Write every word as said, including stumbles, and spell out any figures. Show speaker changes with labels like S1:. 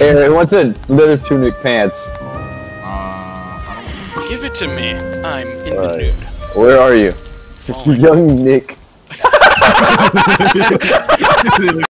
S1: Hey, who wants a leather tunic pants?
S2: Uh, Give it to me. I'm in
S1: All
S2: the
S1: right.
S2: nude.
S1: Where are you?
S2: Falling.
S1: Young Nick.